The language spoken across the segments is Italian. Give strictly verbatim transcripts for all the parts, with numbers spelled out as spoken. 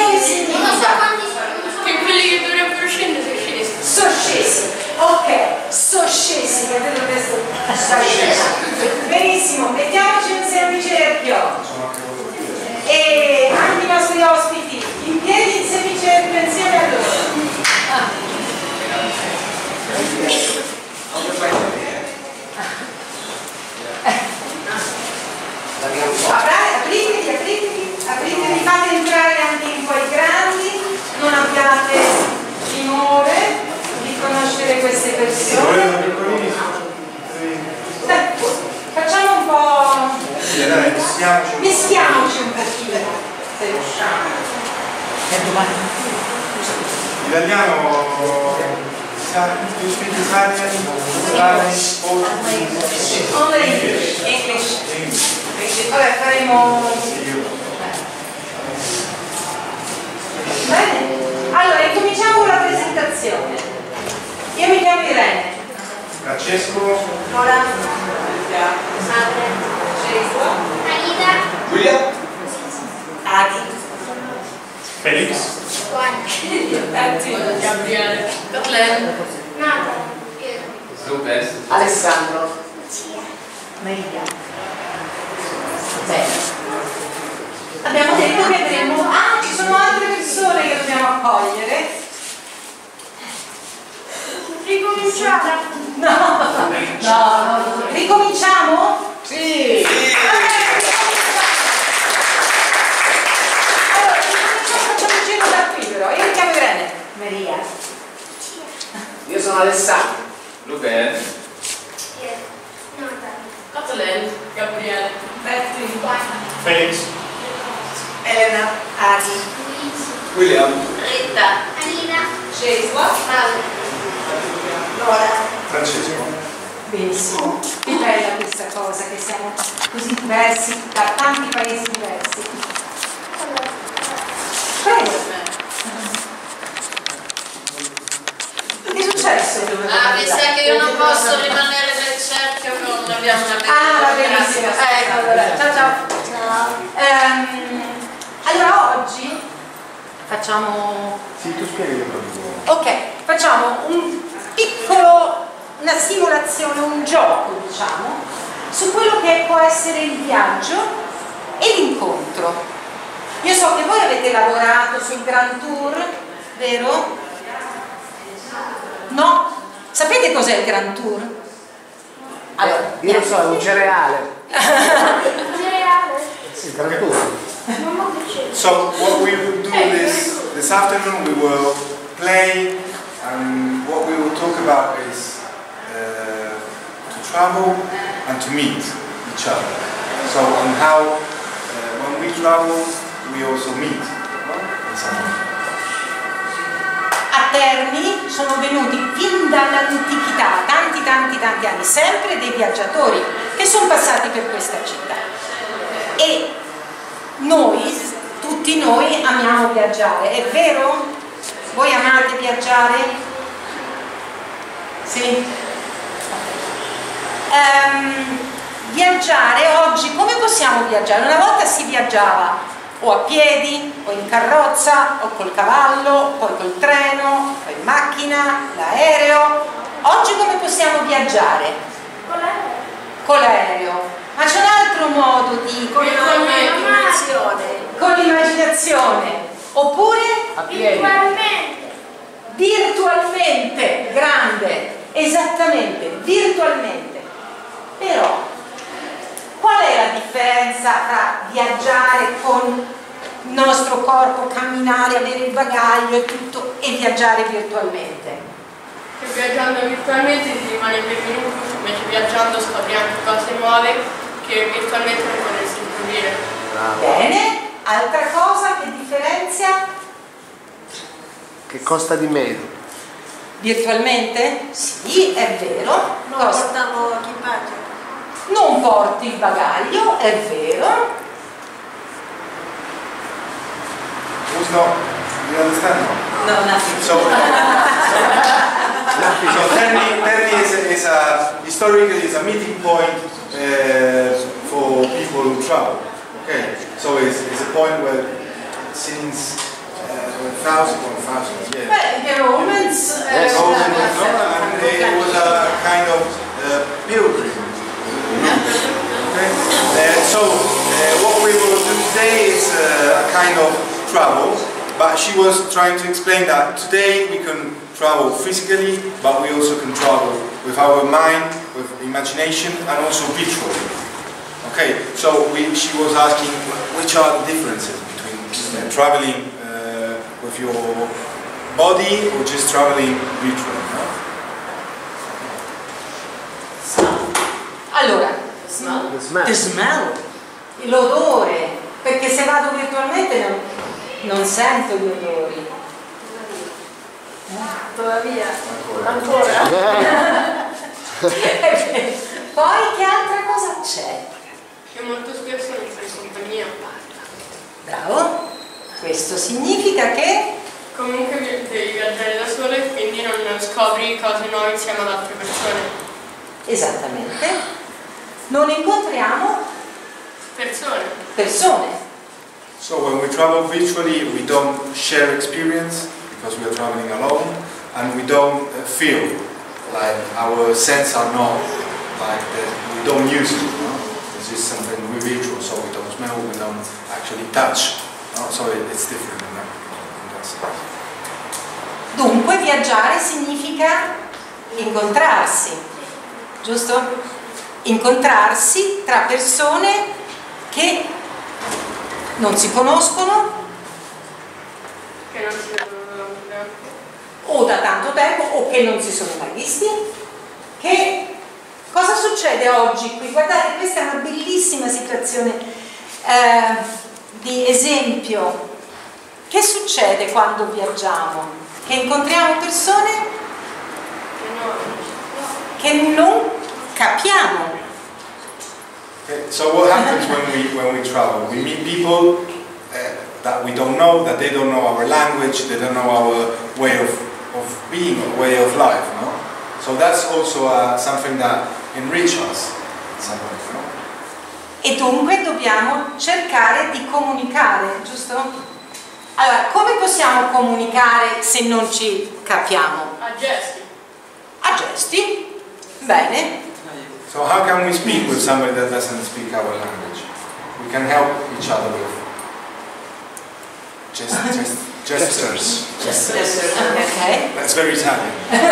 che significa? Non so quanti sono. Che quelli che dovrebbero scendere sono scesi. Sono scesi, ok, sono scesi, vedete questo? Benissimo, mettiamoci insieme in cerchio. E anche i nostri ospiti, in piedi in semicerchio insieme a loro. Ah. Apritevi, apritevi, apritevi, fate entrare anche un po' i grandi, non abbiate timore di conoscere queste persone. Beh, facciamo un po', mischiamoci un pochino, se riusciamo. Italiano. You speak Italian, Spanish, Portuguese, Only English. English. Vabbè, faremo... Bene. Allora, incominciamo con la presentazione. Io mi chiamo Irene. Francesco, Nora. Sandra. Cesua. Anita. William, Adi. Felix, Gabriele. Carlene. Nata. Rupert, Alessandro. Maria. Bene. Abbiamo detto che avremo... Ah, ci sono altre persone che dobbiamo accogliere. Ricominciare. No, no, no. Ricominciamo? Sì! Allora, facciamo il giro da qui però. Io mi chiamo Irene. Maria. Io sono Alessandro. Rupert, Nata. Catalene, Gabriele, Betty. Felix, Elena. Adi. William, Rita. Anita. Cesua. Paola. Nora. Francesco. Benissimo. Che bella questa cosa, che siamo così diversi, da tanti paesi diversi. Prego. Che è successo? Ah, mi sa che io non posso rimanere nel cerchio con abbiamo una Ah, va benissimo. Ecco, allora, ciao ciao. Ciao. Ehm, allora oggi facciamo... Sì, tu spieghi proprio. Ok, facciamo un piccolo, una simulazione, un gioco, diciamo, su quello che può essere il viaggio e l'incontro. Io so che voi avete lavorato sul Grand Tour, vero? No? Sapete cos'è il Grand Tour? Allora, Io lo so, è un cereale. Cereale. Sì, gratuito. Mamma che c'è. So what we will do this this afternoon, we will play, and what we will talk about is uh, to travel and to meet each other. So on how uh, when we travel, we also meet. No? a Terni sono venuti fin dall'antichità, tanti tanti tanti anni, sempre dei viaggiatori che sono passati per questa città. E noi, tutti noi amiamo viaggiare, è vero? Voi amate viaggiare? Sì? Um, viaggiare oggi, come possiamo viaggiare? Una volta si viaggiava o a piedi, o in carrozza, o col cavallo, poi col treno, poi in macchina, l'aereo. Oggi come possiamo viaggiare? Con l'aereo. Con l'aereo. Ma c'è un altro modo di... Con l'immaginazione. Con l'immaginazione. Oppure? A piedi. Virtualmente. Virtualmente. Grande. Esattamente, virtualmente. Però, qual è la differenza tra viaggiare con il nostro corpo, camminare, avere il bagaglio e tutto, e viaggiare virtualmente? Che viaggiando virtualmente ti rimane prevenuto, invece viaggiando scopri anche cose nuove che virtualmente non potresti scoprire. Bene, altra cosa che differenzia? Che costa di meno. Virtualmente? Sì, è vero. Non Cosa? portavo equipaggio. Non porti il bagaglio, è vero. Who's not? You understand? No, nothing. So, so Terni, Terni is, a, is a historically is a meeting point uh, for people who travel. Okay, so it's, it's a point where since thousand, one thousand, yeah. Beh, the Romans, uh, Yes. Oh, no, and it was a kind of uh, pilgrim. Okay? Uh, so, uh, what we will do today is uh, a kind of travel, but she was trying to explain that today we can travel physically, but we also can travel with our mind, with imagination, and also visually. Okay, so we, she was asking which are the differences between uh, traveling uh, with your body or just traveling virtually. No? allora, The smell. the smell, l'odore, perché se vado virtualmente non, non sento gli odori. Tuttavia, ancora. Poi che altra cosa c'è? Che molto spesso non sei in compagnia. Bravo, questo significa che Comunque vi- devi viaggiare da solo e quindi non scopri cose nuove insieme ad altre persone. esattamente non incontriamo Persone. persone. So when we travel virtually, we don't share experience because we are traveling alone, and we don't uh, feel like our senses are not like that. We don't use it. No? This is something we virtual, so we don't smell, we don't actually touch. No? So it, it's different in that, in that sense. Dunque viaggiare significa incontrarsi, giusto? Incontrarsi tra persone che non si conoscono Che non si vedono da un tempo. o da tanto tempo o che non si sono mai visti. Che cosa succede oggi qui? Guardate, questa è una bellissima situazione eh, di esempio. Che succede quando viaggiamo? Che incontriamo persone Che no. che non capiamo. Okay, so what happens when we when we travel? We meet people uh, that we don't know, that they don't know our language, they don't know our way of, of being, or way of life. No? So that's also uh, something that enriches us in some way. No? E dunque dobbiamo cercare di comunicare, giusto? Allora, come possiamo comunicare se non ci capiamo? A gesti. A gesti? Bene. So how can we speak with somebody that doesn't speak our language? We can help each other with just, just, gestures. Ok. That's very Italian.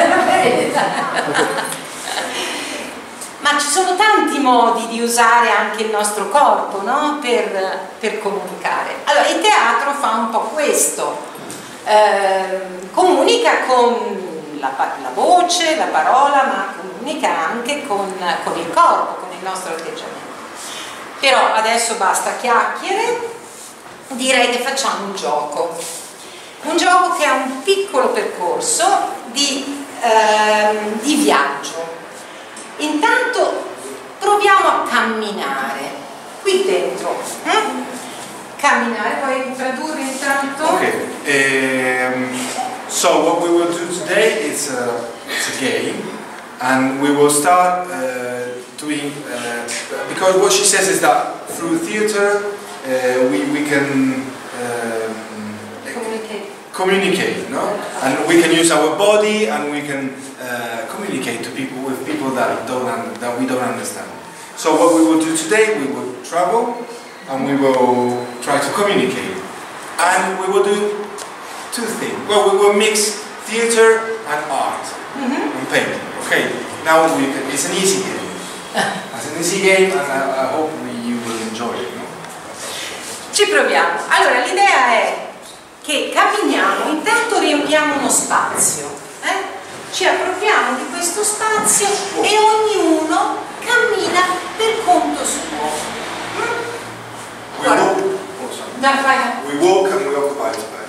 Ma ci sono tanti modi di usare anche il nostro corpo, no? per, per comunicare. Allora, il teatro fa un po' questo, eh, comunica con la, la voce, la parola, ma comunica anche con, con il corpo, con il nostro atteggiamento. Però adesso basta chiacchiere, direi che facciamo un gioco. Un gioco che ha un piccolo percorso di, ehm, di viaggio. Intanto proviamo a camminare qui dentro. Eh? Camminare, puoi tradurre intanto? Okay. Um, so what we will do today is a, it's a game, and we will start uh, doing uh, because what she says is that through theater uh, we we can um, Communicate. communicate, no? And we can use our body, and we can uh, communicate to people with people that don't un that we don't understand. So what we will do today, we will travel, and we will try to communicate, and we will do two things. Well, we will mix theater and art Mm-hmm. and painting. Okay. Now we can, it's an easy game. It's an easy game, and I, I hope we, you will enjoy it. No? Ci proviamo. Allora, l'idea è che camminiamo, intanto riempiamo uno spazio, eh? Ci appropriamo di questo spazio e ognuno cammina per conto suo. Mm? We Guarda. walk. Oh, sorry. Dai, vai. We walk and we occupy the space.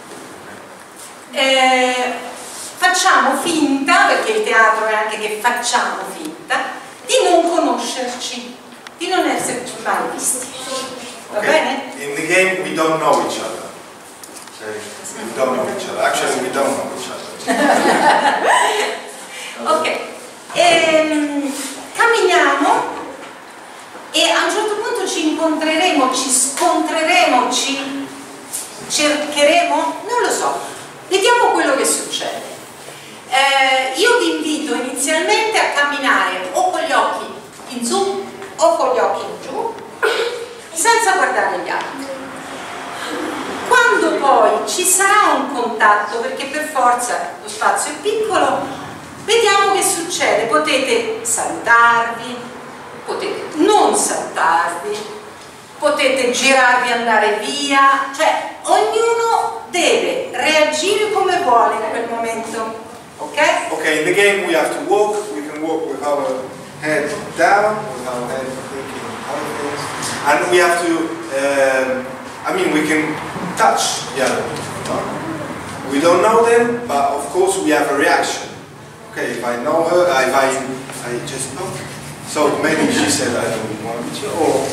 Eh, facciamo finta, perché il teatro è anche che facciamo finta, di non conoscerci, di non esserci mai visti. Va Okay. bene? In the game, we don't know each other. Okay. We don't know each other. Actually, we don't know each other. Ok, ehm, camminiamo e a un certo punto ci incontreremo, ci scontreremo, ci, cercheremo? Non lo so, vediamo quello che succede. Eh, io vi invito inizialmente a camminare o con gli occhi in su o con gli occhi in giù, senza guardare gli altri. Quando poi ci sarà un contatto, perché per forza lo spazio è piccolo, vediamo che succede. Potete salutarvi, potete non salutarvi, potete girarvi e andare via, cioè ognuno deve reagire come vuole in quel momento. Okay? Okay, in the game we have to walk. We can walk with our head down, with our head thinking other things, and we have to. Um, I mean, we can touch the other people. No? We don't know them, but of course we have a reaction. Okay, if I know her, if I, I just know. So maybe she said I don't want to, or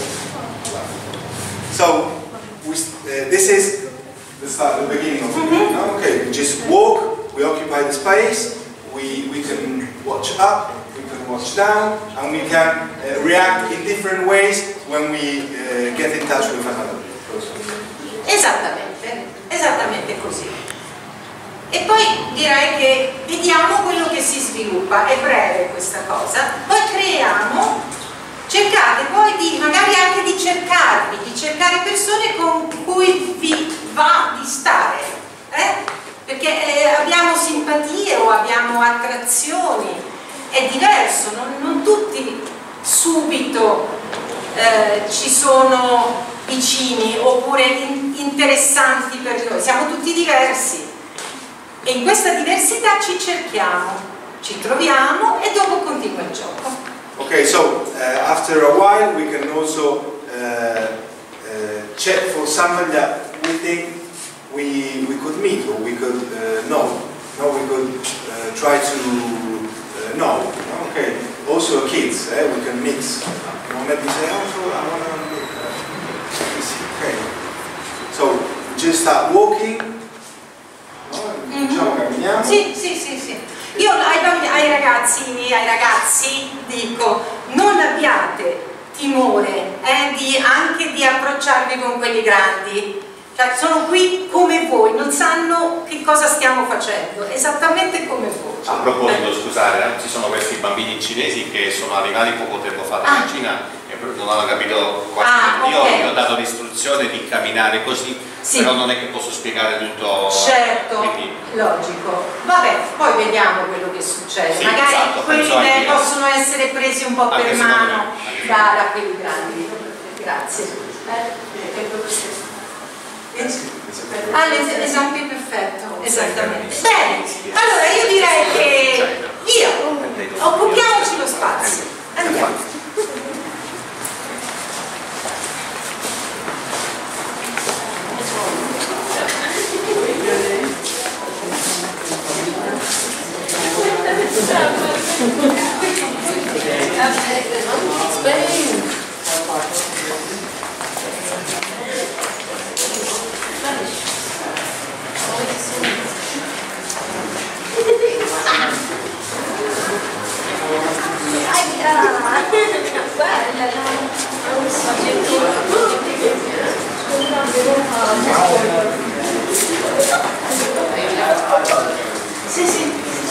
so we. Uh, this is the start, the beginning of the game. No? Okay, we just walk. We occupy the space, we, we can watch up, we can watch down, and we can uh, react in different ways when we uh, get in touch with another person. Esattamente, esattamente così. E poi direi che vediamo quello che si sviluppa, è breve questa cosa, poi creiamo, cercate poi di, magari anche di cercarvi, di cercare persone con cui vi va di stare, eh? Perché eh, abbiamo simpatie o abbiamo attrazioni, è diverso, non, non tutti subito eh, ci sono vicini oppure in, interessanti per noi, siamo tutti diversi e in questa diversità ci cerchiamo, ci troviamo e dopo continua il gioco. Okay, so uh, after a while we can also uh, uh, check for somebody that we think We, we could meet or we could uh, know. No, we could uh, try to uh, know. Okay. Also kids, eh, we can mix. You know, maybe say, oh, so I want to meet. Uh, okay. So we just start walking. No? Diciamo, camminiamo. Sì, sì, sì, sì. Io ai, ai ragazzi, ai ragazzi dico, non abbiate timore eh, di, anche di approcciarvi con quelli grandi. Cioè, sono qui come voi, non sanno che cosa stiamo facendo, esattamente come voi. A proposito, scusate, ci sono questi bambini cinesi che sono arrivati poco tempo fa dalla ah. Cina e non hanno capito quasi ah, io okay. Io ho dato l'istruzione di camminare così, sì. Però non è che posso spiegare tutto. Certo, quindi... logico. Vabbè, poi vediamo quello che succede. Sì, magari esatto, quelli che possono essere presi un po' anche per mano da, da quelli grandi. Grazie. Eh, Ah, l'esempio perfetto, esattamente. Bene, allora io direi che via, occupiamoci lo spazio. Andiamo. Sì, sì.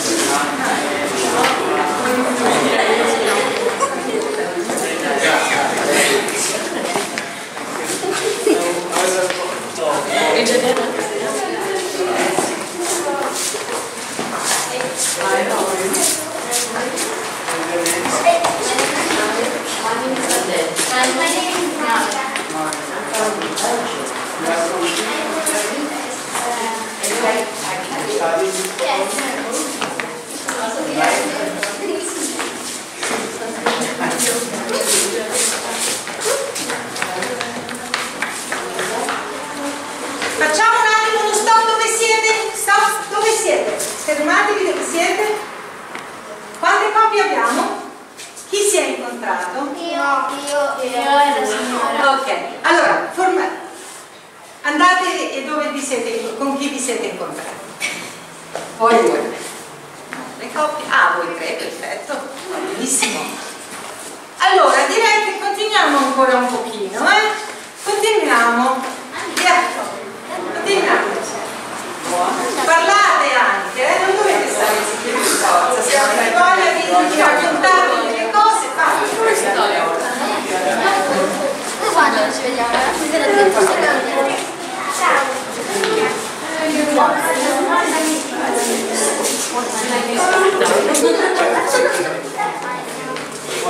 Facciamo un attimo uno stop, dove siete? Stop, dove siete? Fermatevi dove siete? Quante coppie abbiamo? Chi si è incontrato? Io, io, io e la signora. Ok, allora, forma... andate e dove vi siete, con chi vi siete incontrati? Voi due. Le coppie? Ah, voi tre, perfetto. Benissimo. Allora, direi che continuiamo ancora un pochino, eh? Continuiamo. Via. Continuiamo.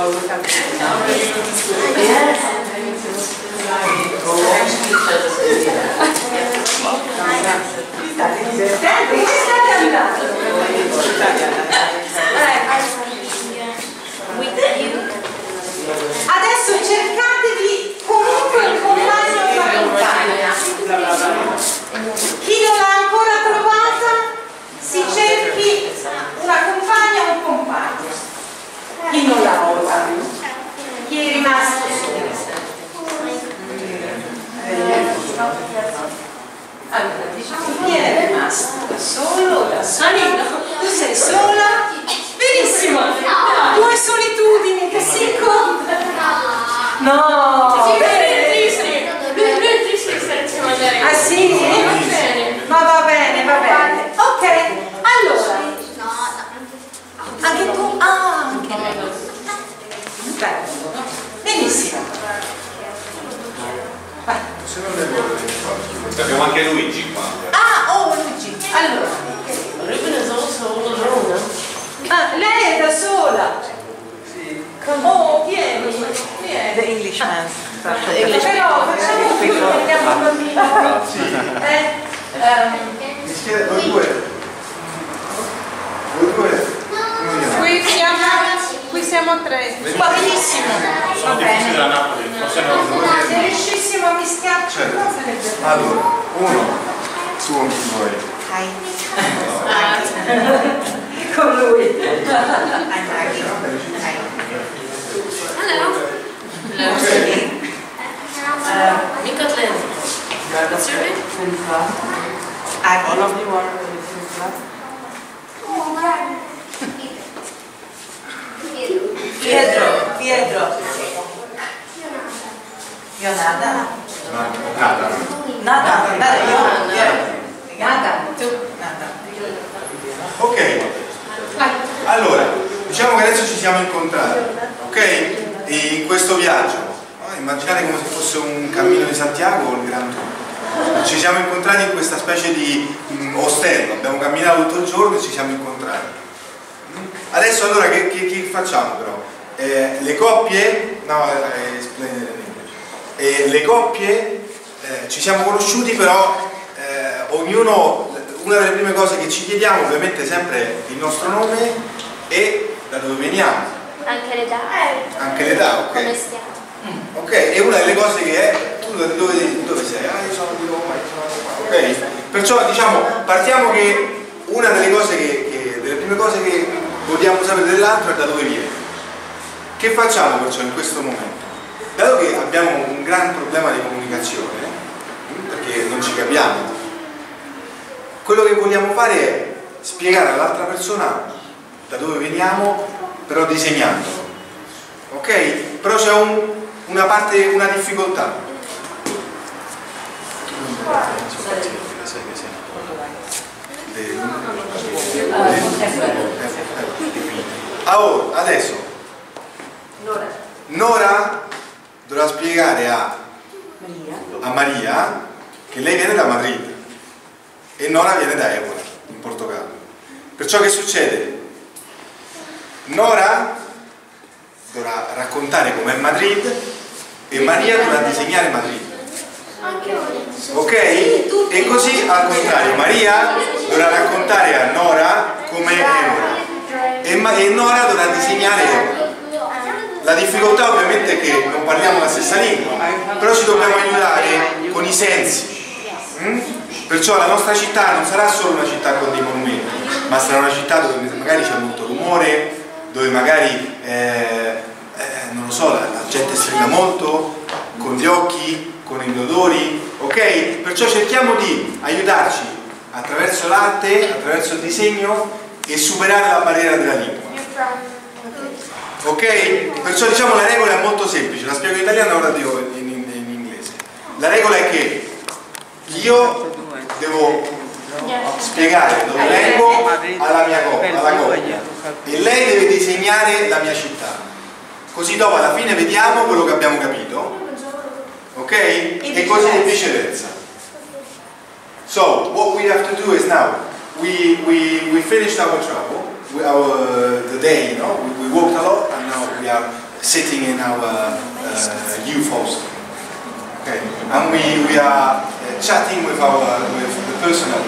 State divertendo? Che state andando? Adesso cercatevi comunque un compagno o una compagna. Chi non l'ha ancora trovata si cerchi una compagna o un compagno. Chi non l'ha trovato? Chi è rimasto solo? Allora, diciamo, chi è rimasto da solo o da sola? Tu sei sola? Benissimo! Due solitudini che si incontrano! No! Sì, lui è triste! Lui è triste di stare insieme a lei! Ah sì? Va bene! Ma va bene, va bene! Ok, allora! Anche tu? Ah, anche lei! Bello! Benissimo! Vai! Abbiamo anche Luigi qua. Ah, oh Luigi! Allora! Ah, lei è da sola! Oh, vieni! Vieni! The Englishman. Però facciamo più, mettiamo un bambino. Eh? Um, Mi schiera voi due? Voi due? Qui siamo, qui siamo tre. va benissimo. Va bene. da Napoli, Se riuscissimo a mischiarci, Certo. no, sarebbe bello. Allora, uno, su un voi. Con lui. Hello! Nico Atlantic. What's your name? All of you are Pietro, Pietro. Io nada. Nada. Nada, nada, io. io. Nada, tu. Nada. Ok, allora, diciamo che adesso ci siamo incontrati, ok? E in questo viaggio, no? Immaginate come se fosse un cammino di Santiago o il Gran Tour. Ci siamo incontrati in questa specie di mh, ostello, abbiamo camminato tutto il giorno e ci siamo incontrati. Adesso allora che, che, che facciamo però? Eh, le coppie, no, eh, eh, le coppie eh, ci siamo conosciuti però eh, ognuno, una delle prime cose che ci chiediamo ovviamente è sempre il nostro nome e da dove veniamo. Anche l'età. Anche l'età, ok? Come stiamo? Ok, e una delle cose che è, tu da dove, dove sei? Ah, io sono di Roma, io sono di Roma, ok? Perciò diciamo, partiamo che una delle cose che, che delle prime cose che vogliamo sapere dell'altro è da dove viene. Che facciamo perciò in questo momento? Dato che abbiamo un gran problema di comunicazione, perché non ci capiamo, quello che vogliamo fare è spiegare all'altra persona da dove veniamo, però disegnandolo. Ok? Però c'è un, una parte, una difficoltà. Allora, adesso Nora dovrà spiegare a, a Maria che lei viene da Madrid e Nora viene da Évora, in Portogallo. Perciò che succede? Nora dovrà raccontare com'è Madrid e Maria dovrà disegnare Madrid. Ok? E così al contrario, Maria dovrà raccontare a Nora com'è Évora e, e Nora dovrà disegnare Évora. La difficoltà ovviamente è che non parliamo la stessa lingua, però ci dobbiamo aiutare con i sensi. Mm? Perciò la nostra città non sarà solo una città con dei monumenti, ma sarà una città dove magari c'è molto rumore, dove magari, eh, eh, non lo so, la, la gente strilla molto, con gli occhi, con gli odori, ok? Perciò cerchiamo di aiutarci attraverso l'arte, attraverso il disegno e superare la barriera della lingua. Ok? Perciò diciamo la regola è molto semplice, la spiego in italiano, ora dico in, in, in inglese. La regola è che io devo spiegare dove vengo alla mia coppia, alla coppia e lei deve disegnare la mia città, così dopo alla fine vediamo quello che abbiamo capito, ok? E così viceversa. So what we have to do is now we we we finished our travel, we, our uh, the day, you know, we, we walked a lot and now we are sitting in our uh, youth hostel. Okay, and we we are uh, chatting with our with the personnel.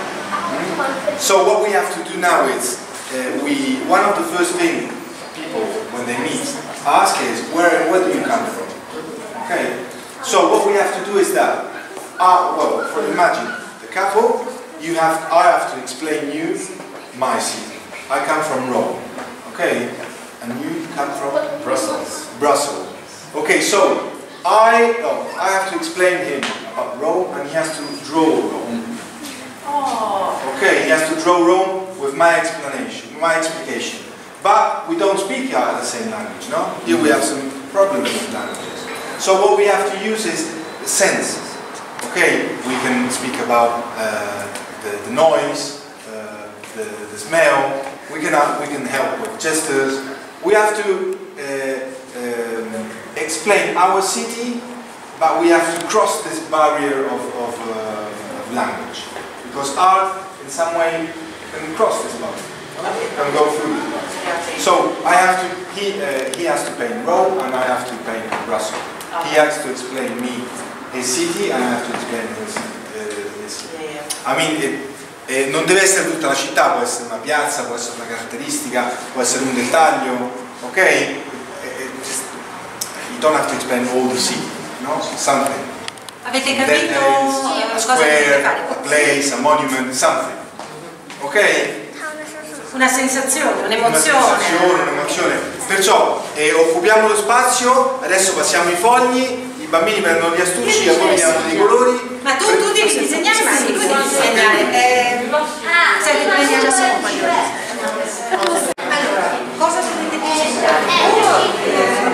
So what we have to do now is uh, we one of the first thing people when they meet ask is where where do you come from? Okay, so what we have to do is that uh, well, for imagine the couple, you have I have to explain you my city. I come from Rome. Okay, and you come from Brussels. Brussels. Okay, so I oh, I have to explain him about Rome, and he has to draw Rome. Okay, he has to draw Rome with my explanation, my explication. But we don't speak uh, the same language, no? Here we have some problems with languages. So what we have to use is the senses. Okay, we can speak about uh, the, the noise, uh, the, the smell. We can uh, we can help with gestures. We have to uh, um, explain our city, but we have to cross this barrier of, of, uh, of language. Because art, in some way, can cross this barrier, can go through it. So I have to, he, uh, he has to paint Rome, and I have to paint Brussels. He has to explain me his city, and I have to explain his, uh, his city. I mean, it, eh, non deve essere tutta la città, può essere una piazza, può essere una caratteristica, può essere un dettaglio, ok? Eh, just, you don't have to explain all the city, no? Something. Avete capito a cosa dovete fare? a place, a monument, something. Ok? Una sensazione, un'emozione. Una sensazione, un'emozione. Perciò eh, occupiamo lo spazio, adesso passiamo i fogli, i bambini prendono gli astucci e poi diamo dei colori. Ma tu, tu devi disegnare, ma sì, tu devi disegnare. Eh, senti, prendiamo già solo un paio. Allora, cosa dovete disegnare?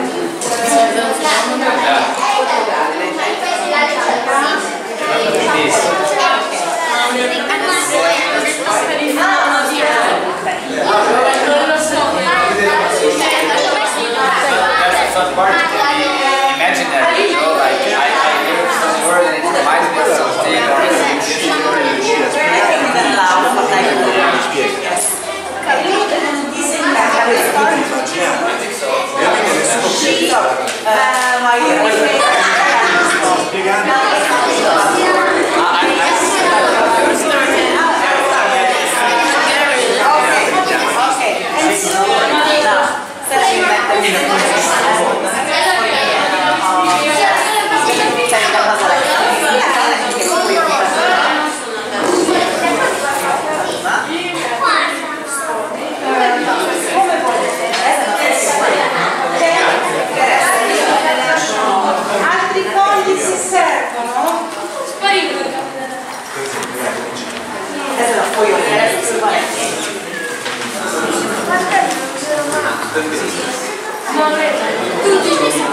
Imagine that, you know, like I, I hear some word and it reminds me of something or Altri fogli si servono? Adesso la foglio, adesso si va. Tutti questi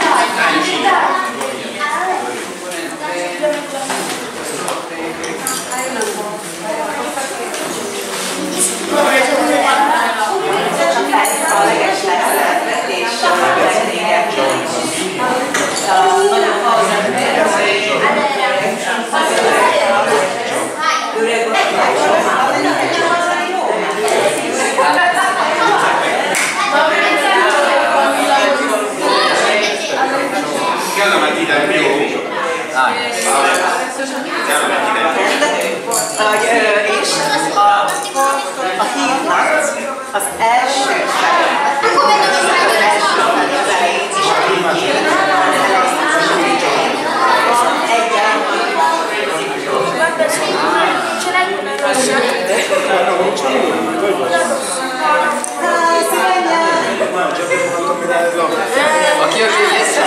Che è una matita in più? Ah, è una matita in più. És a hívnak az első Aqui eu vi esse.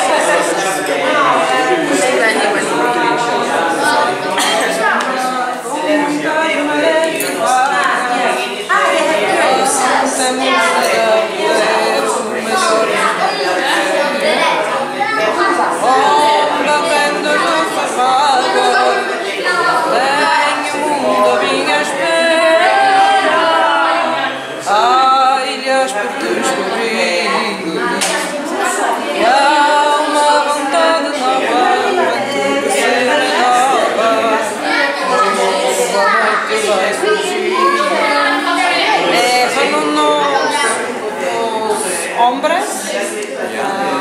hombres.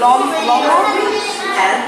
Lom, Lomo and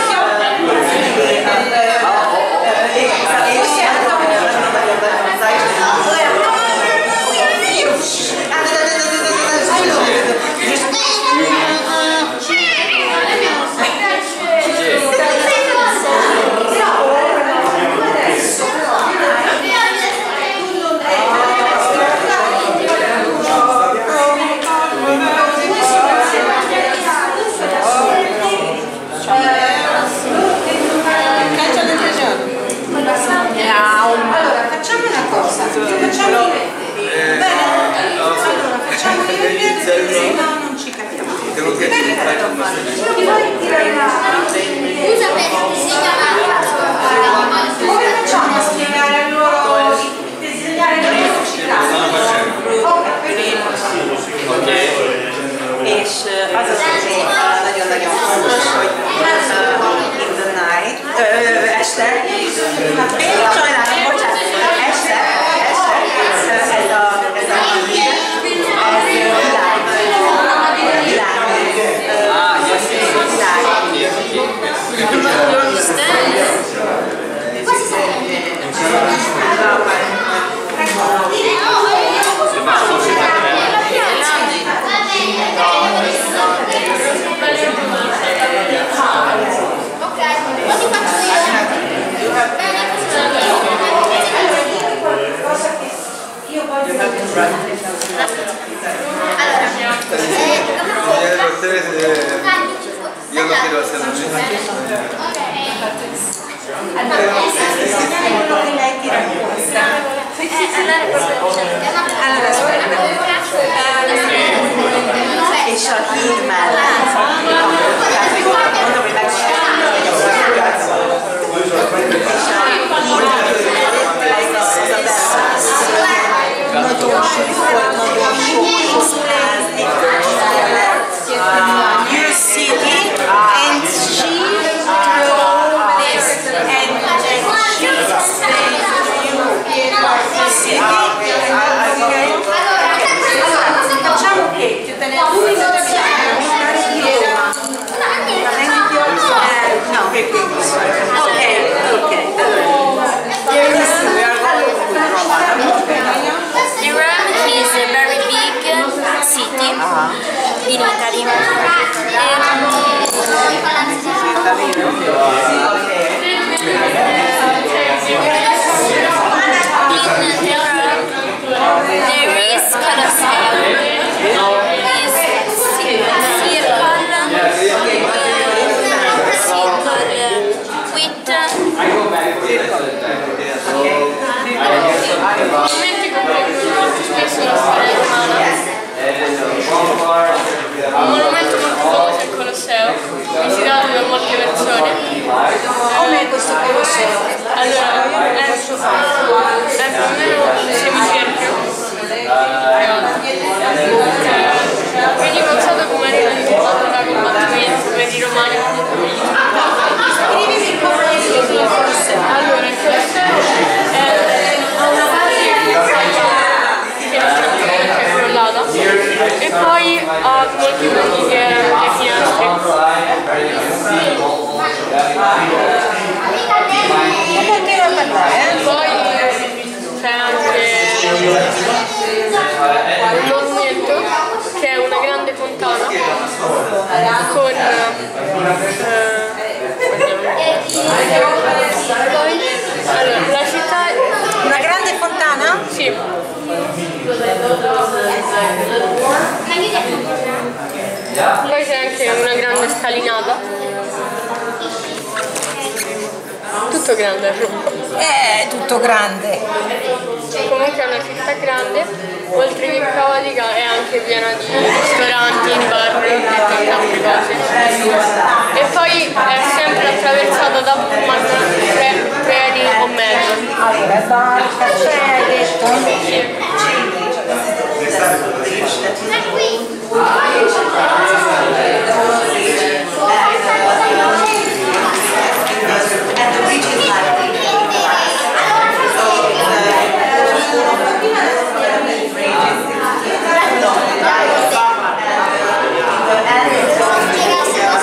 allora facciamo una cosa, facciamo bene, allora facciamo io e te, se no non ci capiamo. Usa per disegnare. Come facciamo a spiegare a loro disegnare le velocità? és az az egyik nagyon-nagyon fontos, hogy in the night, este, sajnálom, bocsánat, este, este, ez a ez a hír, ez világ, világ, Io lo chiedo a Sergio. és a híd mellett, tehát hogy mondom, hogy megcsinálni, és a híd az a belváros. Nagyon sok volt, nagyon sok hozház, egy new city, and she drove this, and she stayed in the city. Facciamo che ti teniamo tu in No. Okay, okay. Iran is a very big city in Italy. There is Colosseum. Un monumento molto famoso è il Colosseo, visitato da molte persone. Come questo Colosseo? Allora, è, è più o meno un semicerchio, veniva usato come arena di combattimento per i romani. Scrivimi come è il Colosseo. Allora, il Colosseo è una parte che è crollata e poi ha molti buchi che erano le finestre. Poi c'è anche un monumento che è una grande fontana con eh, allora, la città è Una grande fontana? sì. Poi c'è anche una grande scalinata. Tutto grande. È tutto grande. Comunque è una città grande, oltre che caotica è anche piena di ristoranti, bar e tante altre cose. E poi è sempre attraversata da pullman, tre- treni o mezzo. Allora, barca c'è, hai detto? And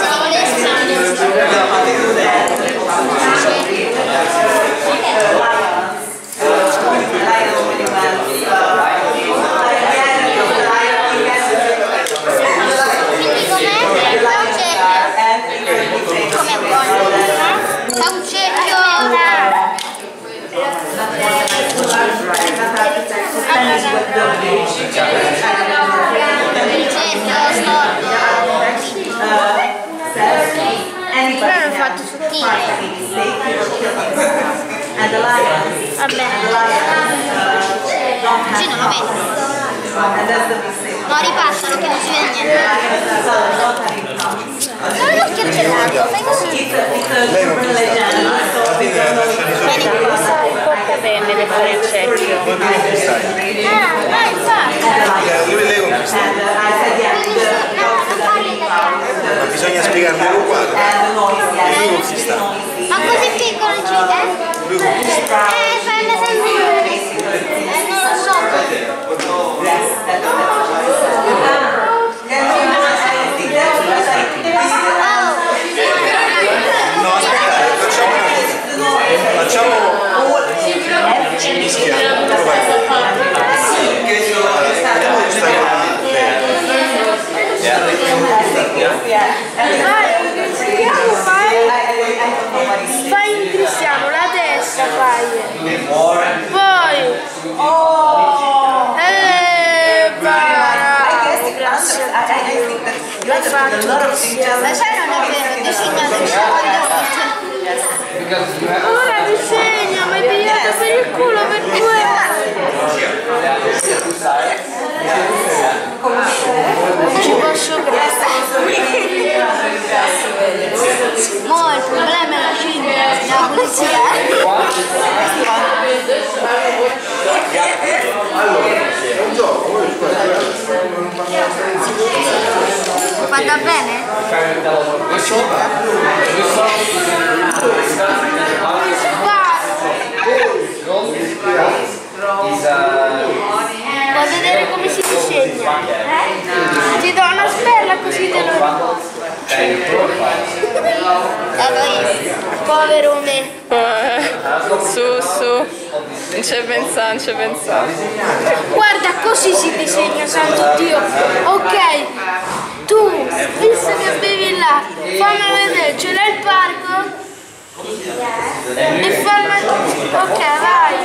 Così non lo vedo. No, ripassalo che non si vede niente. Non l'occhio gelato, fai così. Lei non sta. La fine lascia risolvere. Porta bene per fare il cerchio. Ma tu non ti stai. Ah, vai, infatti. Lui lei non ti sta. Ma bisogna spiegarlo uguale. Lui non si sta. Ma così piccolo ci è? Lui non si sta. Eh, fanno sempre. Eh, non lo so. No, aspettate, facciamo una cosa. Facciamo... Ci mischia. Fai un cristiano, la testa fai. Poi. Eh, l'hai fatto. Ma sai non è vero, disegnato Ora disegna, mi hai pigliato per il culo per due Non ci posso credere. Mo il problema è la cinghia, la polizia. Fatta bene? Vuoi vedere come si disegna? Eh? Ti do una sperla così te lo ricordo. Povero me. Su, su, non c'è pensare, non c'è pensare. Guarda, così si disegna, santo Dio. Ok, tu, visto che bevi là, fammi vedere, ce l'hai il parco? E fammi... Ok, vai.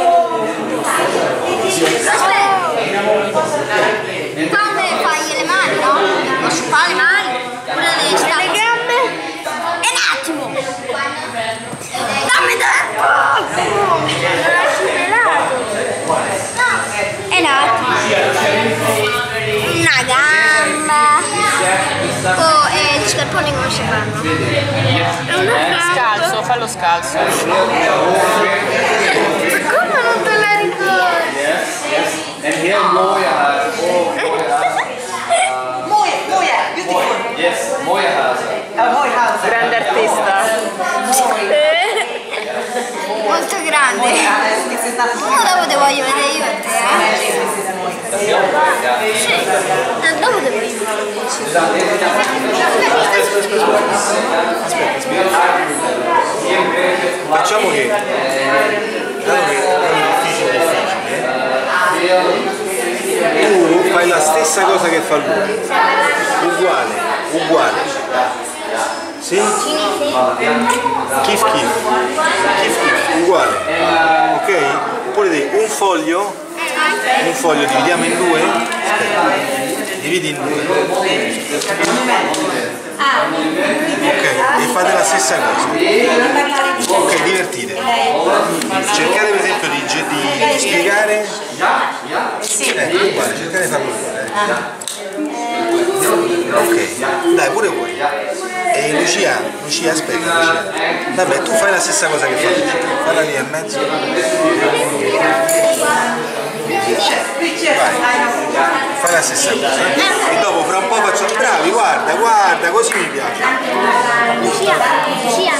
Come fai le mani, no? Posso fare le mani? Pure le E le gambe? E un attimo! Dammi tempo! Lo lasci pelato. No! E un attimo! Una gamba! Oh, e gli scarponi come si fanno? Scalzo, fallo scalzo. Ma come non te la ricordi? And here Moya has. Oh, Moya has. Moya, Moya, beautiful. Yes, Moya has. Uh, Moya house. Grande artista. Molto grande! This is not Uno dopo te voglio vedere io a te, eh? Sì, eh, dopo te voglio Facciamo che, dato che è difficile, difficile, tu fai la stessa cosa che fa lui, uguale, uguale, sì? Kif kif, kif kif, uguale, ok? Oppure devi un foglio, un foglio dividiamo in due, aspetta, dividi in due, ok? E fate la stessa cosa, ok? Divertite, cercate per esempio di, di spiegare, ecco uguale, cercate di farlo uguale. Ok, dai pure voi. E Lucia, Lucia aspetta, Lucia. Vabbè, tu fai la stessa cosa che fa Lucia. Falla lì in mezzo. Vai. Fai la stessa cosa. E dopo fra un po' faccio. Bravi, guarda, guarda, così mi piace. Lucia, Lucia.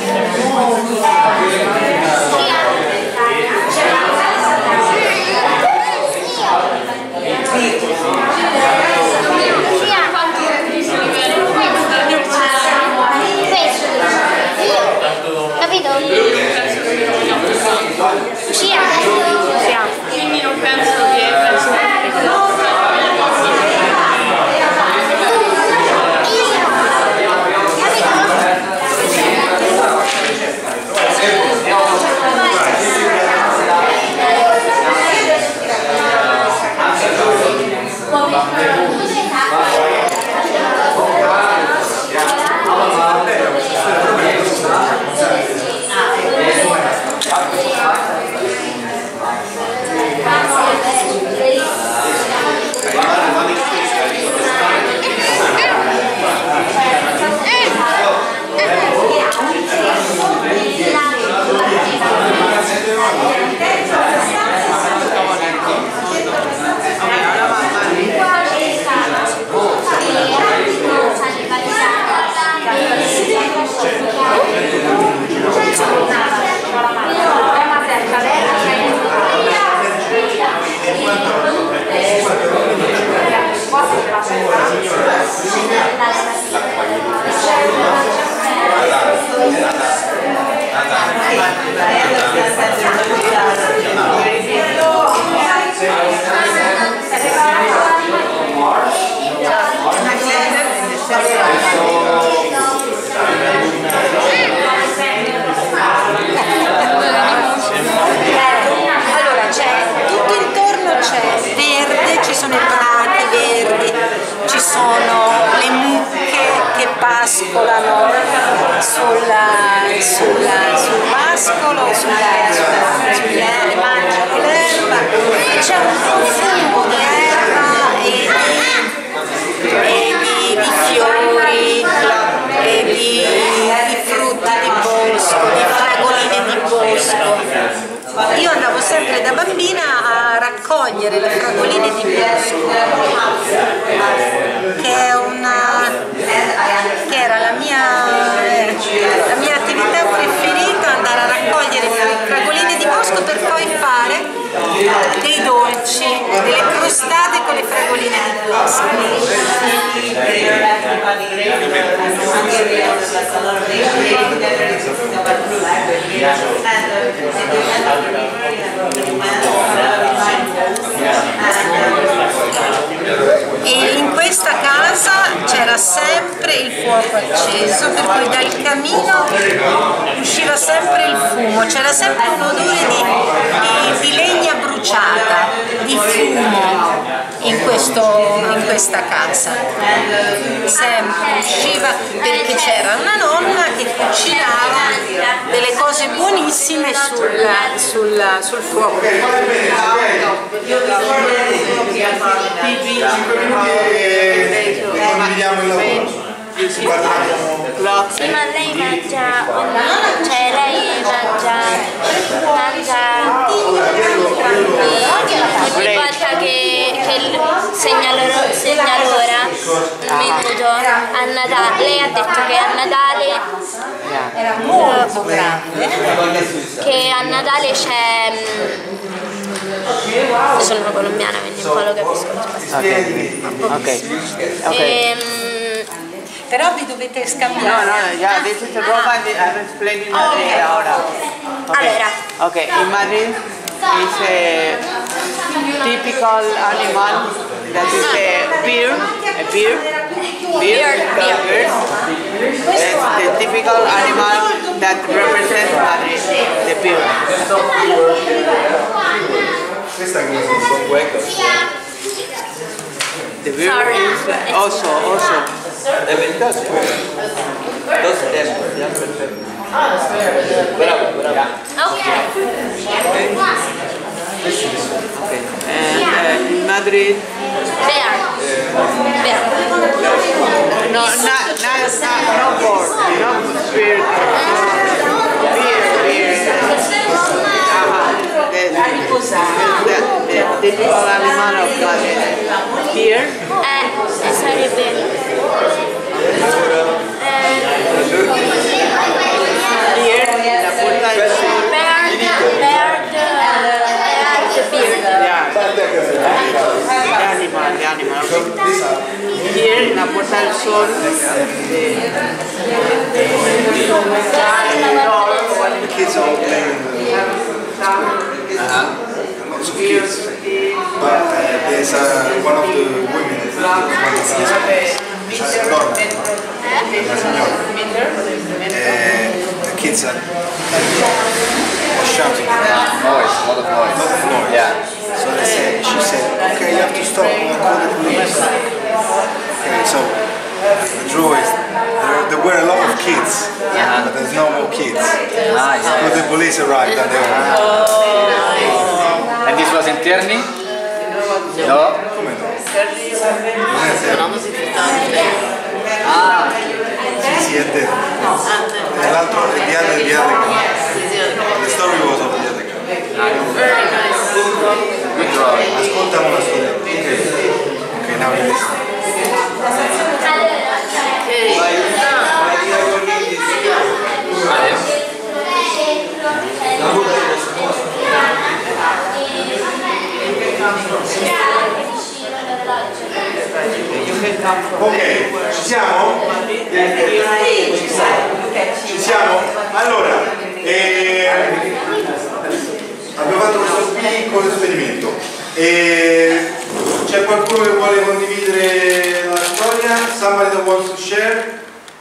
Capito? Lucia. Quindi non penso che... Capito? raccogliere le fragoline di bosco, che è una che era la mia, la mia attività preferita, andare a raccogliere le fragoline di bosco per poi fare dei dolci, delle crostate con le fragoline di bosco. E in questa casa c'era sempre il fuoco acceso, per cui dal camino usciva sempre il fumo, c'era sempre un odore di, di, di legna bruciata, di fumo in, questo, in questa casa. Sempre usciva, perché c'era una nonna che cucinava delle cose buonissime sul, sul, sul fuoco. Condividiamo il lavoro. Sì, ma lei mangia, cioè lei mangia, mangia ogni volta che, che segna l'ora, segna l'ora, il minuto, a Natale, lei ha detto che a Natale Era molto grande. che a Natale c'è, io sono una colombiana quindi un po' lo capisco, Ok, ok. Ehm, Però vi dovete scambiare. No, no, yeah, this is the Roma, I'm explaining Madrid ahora. Okay. Allora. Okay, in Madrid is a typical animal that is a bear, a bear, bear, bear. It's the typical animal that represents Madrid, the bear. Questa è un hueco. The bear is also, also. È ventato. Dos tempo, ya perfetto. Bravo, bravo. Okay. Okay. And uh, in Madrid, Bear. Bear. no, not, not, not, no board, no beer, beer, beer. Uh-huh. The, the, the typical animal of Madrid. Beer. Eh, sarebbe. Here, la puerta del sur. Bear, bear, the, bear, the beard. Yeah. The animal, the animal. Here, en la puerta del sol, The kids all playing in the uh-huh. Lots of kids. But uh, there's uh, one of the women that was one of these She's a donna, una signora. Uh, the kids are shouting. Noise, a lot of noise. A lot of noise. Yeah. So they said, she said, okay, you have to stop, I'll call the police. Okay, so the draw is, there, there were a lot of kids, Uh-huh. but there's no more kids. Nice. So the police arrived and they were... And this was in Terni? No? Come no? Ah, Sì, sì, è te. E l'altro è di Anne e di Anne. The story was of the other guy. good drawing. Ascolta una storia. Ok. Ok, now you listen. Ok, ci siamo? Ci siamo? Allora, eh, abbiamo fatto questo piccolo esperimento. Eh, c'è qualcuno che vuole condividere la storia? Somebody that wants to share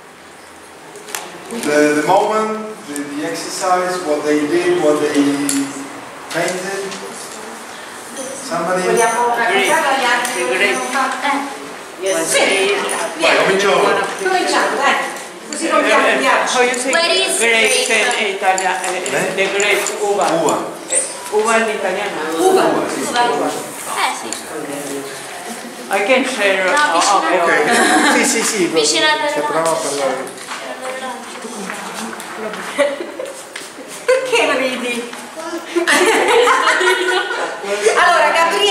the, the moment, the, the exercise, what they did, what they painted? Somebody? Vogliamo raccontare agli altri quello che abbiamo fatto? Sì, Vai, cominciamo. Cominciamo, dai. Così rompiamo il ghiaccio. How you say Where is grapes grape? in Italian? Uh, the grapes, uva. Uva. Uva in italiano. Uva. Eh sì. I can share. No, Oh, okay, Ok, okay. sì, sì, sì. Vicino al Cioè, proviamo a parlare. Perché ridi? Allora, Gabriele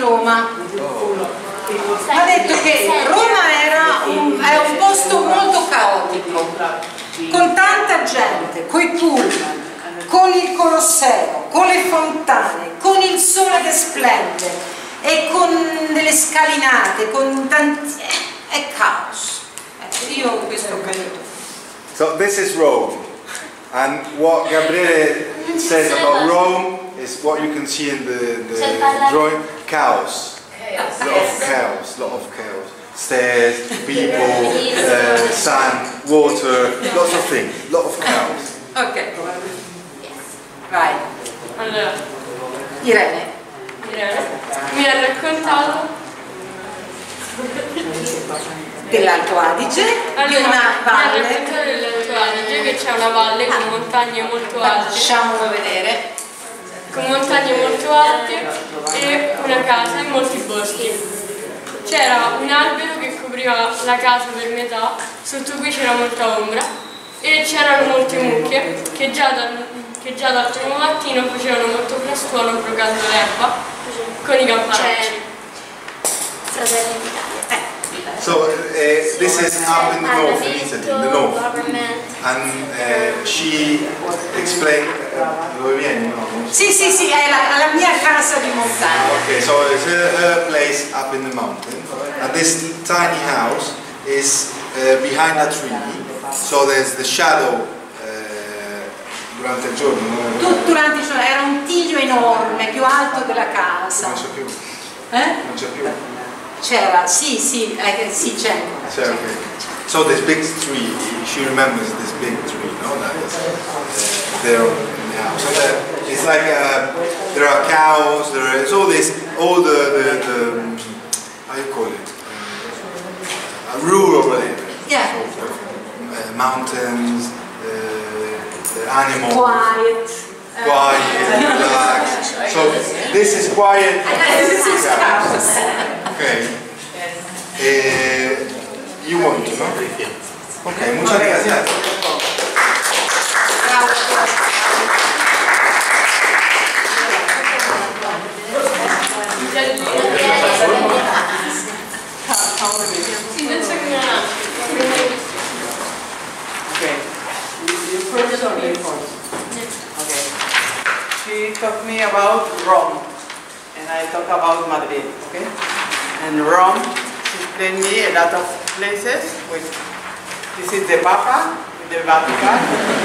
Roma. Ha detto che Roma era un, è un posto molto caotico, con tanta gente, coi pullman, con il Colosseo, con le fontane, con il sole che splende e con delle scalinate, con tanti... è caos. Io questo ho capito. So this is Rome, and what Gabriele says about Rome is what you can see in the, the drawing: chaos, lot of chaos, lot of chaos. Stairs, people, uh, sun, water, lots of things, lot of chaos. Ok, vai. Allora, Irene. Irene mi ha raccontato Dell'Alto Adige, allora, di una valle. Mi ha raccontato dell'Alto Adige, che c'è una valle con montagne molto alte. Facciamolo vedere. Con montagne molto alte e una casa e molti boschi. C'era un albero che copriva la casa per metà, sotto cui c'era molta ombra e c'erano molte mucche che già dal, che già dal primo mattino facevano molto frastuono procando l'erba con i campanacci. So uh, this is up in the north in Italy, in the north, and uh, she explained. Dove vieni? No? Sì, sì, sì, è la, la mia casa di montagna. Okay, so it's her, her place up in the mountain, and this tiny house is uh, behind a tree, so there's the shadow uh, durante il giorno. No? Tutto durante il giorno era un tiglio enorme, più alto della casa. Non c'è più. Eh? Non c'è più. C'era, sì, sì, eh, sì, c'è. C'è, okay. So this big tree, she remembers this big tree, no? That is uh, there in the house. So that it's like uh, there are cows, there is all this, all the, the, the how you call it, uh, rural area. Yeah. So, uh, mountains, uh, the animals. Quiet. Quiet, relaxed. So this is quiet. This is house. Okay. Eh, you want to, no? Okay, muchas gracias. Okay. You first or me first? Okay. She talked me about Rome, and I talk about Madrid, okay? And Rome, she explained me a lot of places. With, this is the Papa, the Vatican.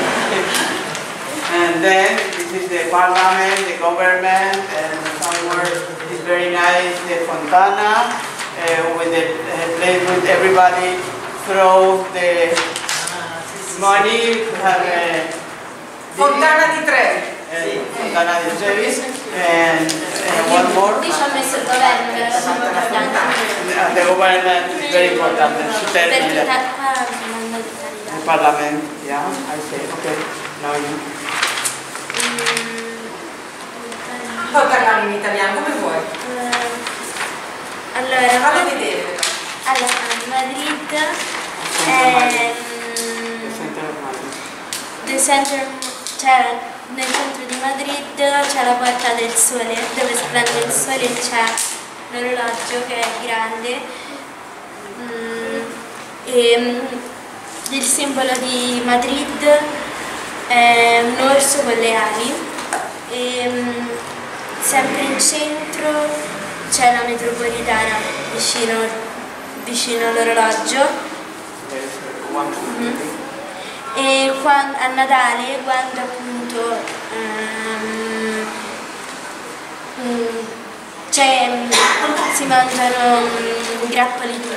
And then this is the Parliament, the government, and somewhere is very nice, the Fontana, uh, with the uh, place with everybody throw the money to have a Fontana di Trevi. and Fontana di Trevi, and, and one more. Lì ci ha messo il governo, che era molto importante. Uh, the government is very important. She tell me Per that. qua sono andati The parliament, yeah, I say, okay, now you. Puoi parlare in italiano, come vuoi. Allora, Fammi vedere. allora, Madrid è nel centro, cioè, nel centro di Madrid c'è la Porta del Sole, dove splende il sole e c'è l'orologio che è grande. Mm, e mm, il simbolo di Madrid è un orso con le ali. E, mm, sempre in centro c'è la metropolitana vicino, vicino all'orologio. Mm. E quando, a Natale, quando appunto um, um, cioè, um, si mangiano um, grappoli di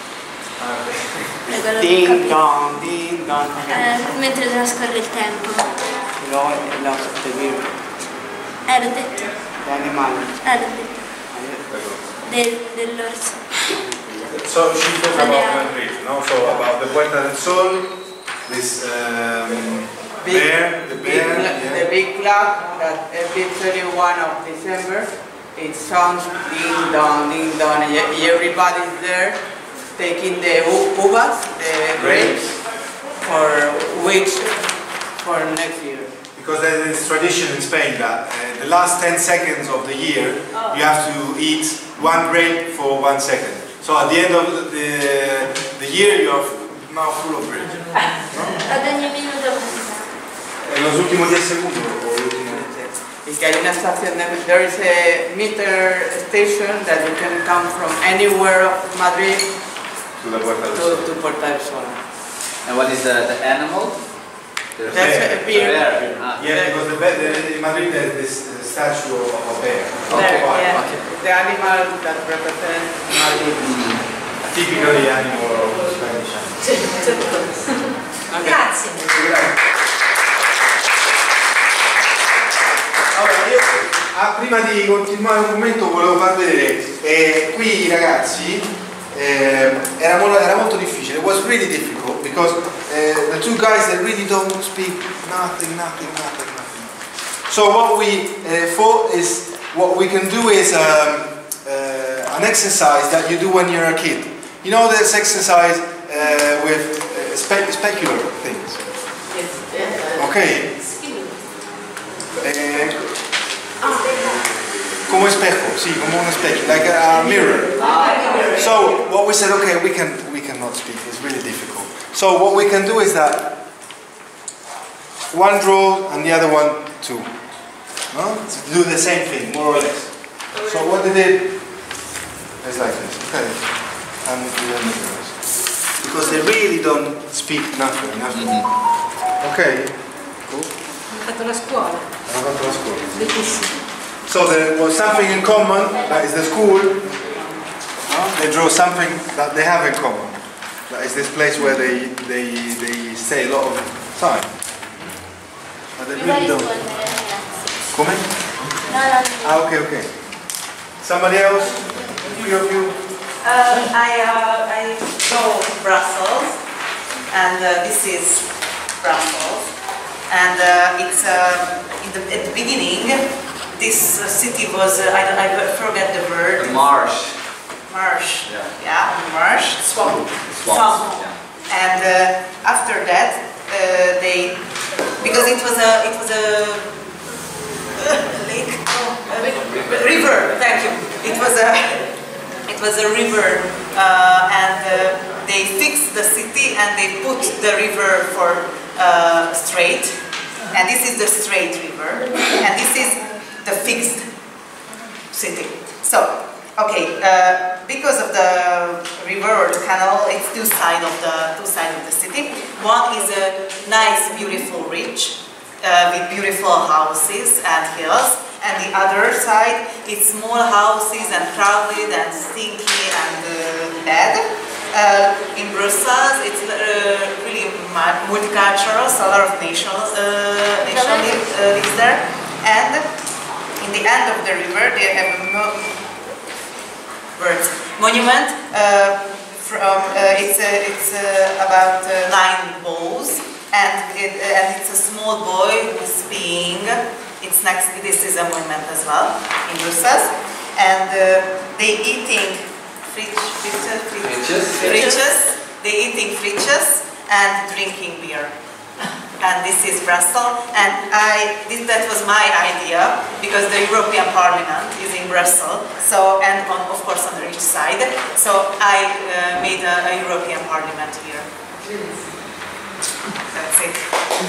uva. Ding dong, ding dong. Eh, mentre trascorre il tempo. No, no, the beer. Eh, l'ho detto. The animal. Eh, l'ho detto. Del, dell'orso. So she talked about Madrid, no? So about the Puerta del Sol, this um, Big, bear, the big, bear, cla- yeah. the big clock that every thirty-first of December, it sounds ding dong, ding dong, and e- everybody's there taking the u- uvas, the grapes, for weeks for next year. because there is tradition in Spain that uh, the last ten seconds of the year oh. you have to eat one grape for one second. So at the end of the, the, the year you are now full of grape. Ad ogni minuto. En los últimos diez segundos. Y que hay una estación, there is a meter station that you can come from anywhere of Madrid to the Puerta del to, Sol. to Puerta del Sol. And what is the, the animal? That's a bear. bear. Ah. Yeah, because the, the, in Madrid there is this uh, statue of a bear. Bear, Oh, yeah. okay. The animal that represents Madrid. Mm-hmm. Typically animal of Spanish. Okay. Grazie. Allora, io ah, prima di continuare un momento volevo far vedere, eh, qui i ragazzi eh, era, mo era molto difficile, it was really difficult because uh, the two guys they really don't speak nothing, nothing, nothing, nothing. So what we uh, thought is, what we can do is um, uh, an exercise that you do when you're a kid. You know this exercise uh, with uh, spe specular things? Okay. Eh, como espejo, sí, como un espejo, like a, a mirror. So what we said, okay, we can we cannot speak. It's really difficult. So what we can do is that one draw and the other one two. No? To do the same thing, more or less. So what they did is like this. Okay, and the other because they really don't speak nothing. nothing. Okay. Cool. Ho fatto la scuola. Hanno fatto la scuola. Bellissimo. So there was something in common, that is the school. No? They draw something that they have in common. That is this place where they they they stay a lot of time. But they really don't. Come? Ah, okay, okay. Somebody else? Three of you? Uh, I uh, I go to Brussels, and uh, this is Brussels. And uh, it's uh, in the, at the beginning, this uh, city was, uh, I, don't, I forget the word. The marsh. Marsh. Yeah. Yeah, marsh. Swamp. Swamp. Swamp. Yeah. And uh, after that, uh, they, because it was a, it was a lake, oh, a river. Thank you. It was a, it was a river, uh, and uh, they fixed the city and they put the river for. Uh, straight, and this is the straight river, and this is the fixed city. So, okay, uh, because of the river or the canal, it's two sides of the two sides of the city. One is a nice, beautiful ridge uh, with beautiful houses and hills, and the other side is small houses and crowded and stinky and uh, bad. Uh, in Brussels, it's uh, really multicultural, so a lot of nations, uh, nation live, uh, lives there. And in the end of the river, they have a mo words, monument. Uh, from uh, it's uh, it's uh, about uh, nine balls, and it, uh, and it's a small boy who is peeing. It's next. This is a monument as well in Brussels, and uh, they eating. Fritters, fritters, fritters, they eating fritters and drinking beer. And this is Brussels, and I, this, that was my idea, because the European Parliament is in Brussels, so, and on, of course on the rich side, so I uh, made a, a European Parliament here. That's it.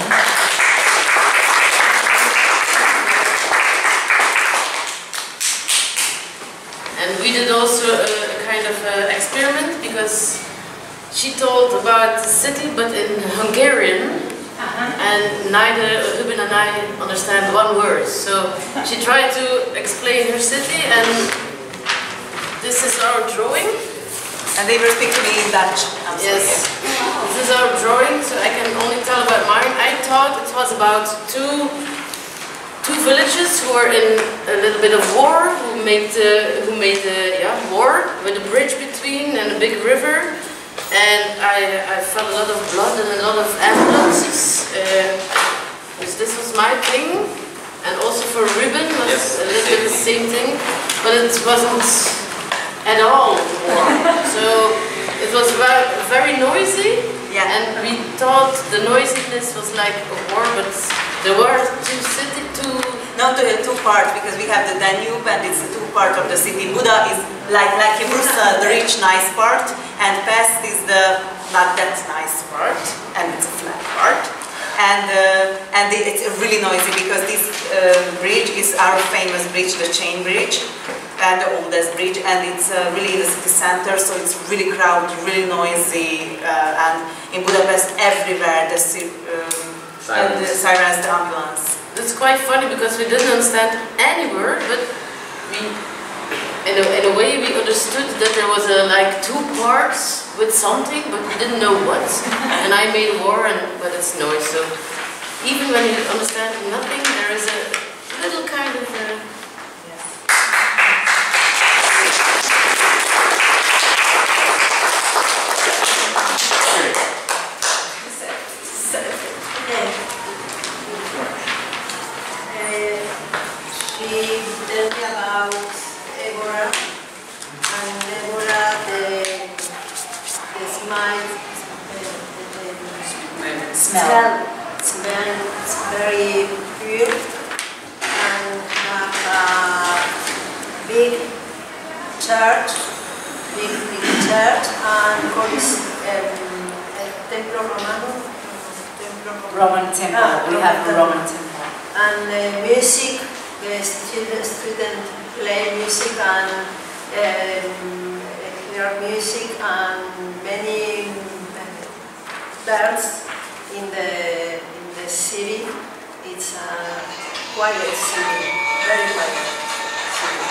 And we did also a, a kind of uh, experiment, because she told about the city but in Hungarian, uh-huh. and neither Ruben and I understand one word. So she tried to explain her city, and this is our drawing. And they will speak to me in Dutch. I'm yes, sorry. This is our drawing, so I can only tell about mine. I thought it was about two two villages who were in a little bit of war, who made the, who made the, yeah, war with a bridge between and a big river, and I, I felt a lot of blood and a lot of ambulances. Uh, this was my thing, and also for Ruben was yes, a little bit the same thing, but it wasn't at all war. So it was very noisy, yeah. And we thought the noisiness was like a war, but There were two city, two... Not two, two parts, because we have the Danube and it's the two part of the city. Buda is like, like Himrusa, the rich, nice part, and Pest is the not that nice part, and it's a flat part. And, uh, and it's really noisy because this uh, bridge is our famous bridge, the Chain Bridge, and the oldest bridge, and it's uh, really in the city center, so it's really crowded, really noisy, uh, and in Budapest everywhere the, um, Sirens. the sirens, the ambulance. It's quite funny because we didn't understand any word, but we, in a, in a way we understood that there was a, like two parts with something, but we didn't know what. And I made war, and but it's noise. So even when you understand nothing, there is a little kind of a, She told me about Ebola, and Ebola, the, the smile, the, the, the smell, smell is very pure, and have a big church, big, big church, and called um, El Templo Romano. Roman temple, Ah, we have the Roman temple. And uh, music, the student, student play music and um, hear music and many birds in the in the city. It's a quiet city, very quiet city.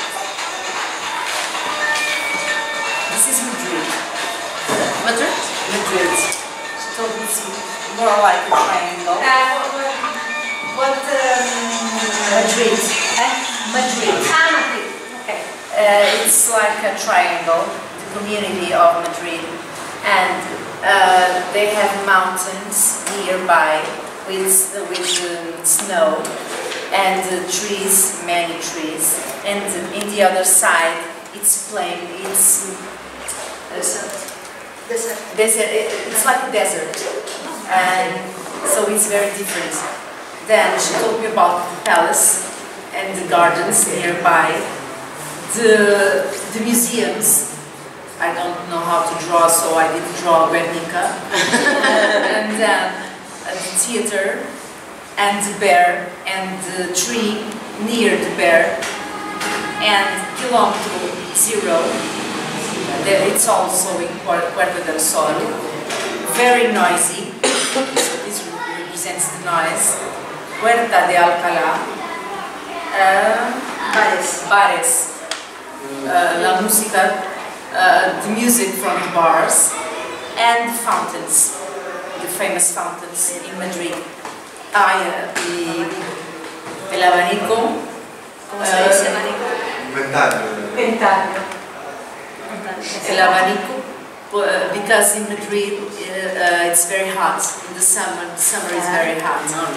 This is Madrid. Madrid? Madrid. She told me it's more like a triangle. Uh, what um, Madrid. Eh? Madrid. Ah, Madrid. Okay. Uh, it's like a triangle, the community of Madrid, and uh, they have mountains nearby with with um, snow and uh, trees, many trees, and in the other side it's plain. It's desert. Desert. Desert. It's like a desert, and so it's very different. Then she told me about the palace and the gardens nearby, the, the museums. I don't know how to draw, so I did draw Guernica. And then uh, the theater, and the bear, and the tree near the bear, and Kilometro Zero. It's also in Puerta del Sol. Very noisy. This represents the noise. Puerta de Alcalá, uh, bares, bares, uh, la música, uh, the music from the bars, and fountains, the famous fountains in Madrid. Ah, yeah, the, el abanico, ¿cómo se dice abanico? Ventaglio. Ventaglio. El abanico. Uh, because in Madrid uh, uh, it's very hot in the summer. The summer is very hot. Uh,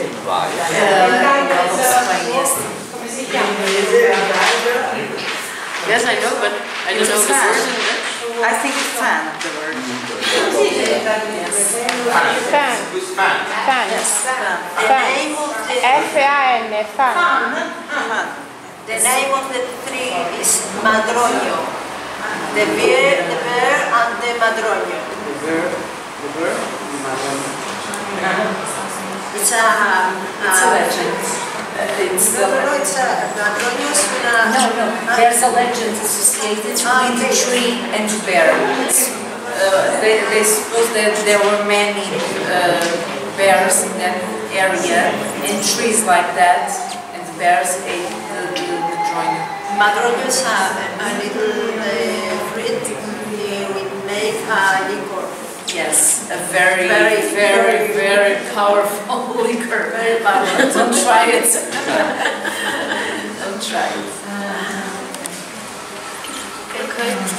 yes, I know, but I don't know the version. I think it's fan, the word. Yes. Fan. Fan. Fan. F A N, fan. The name of the tree is Madroño. The bear, the bear and the madroño. The bear, the bear, the madroño. It's a, um, It's a legend. Uh, it's no, no, no, it's a madroño is una. No, no. There's a legend associated Ah, with the okay. tree and the bear. Uh, they, they suppose that there were many uh, bears in that area, and trees like that, and the bears ate the, the, the madroño. Madroño is a, a little uh, fruit uh, we make a liquor. Yes, a very, Very, very, very, very- powerful liquor. Very powerful. Don't try it. Don't try it. Okay.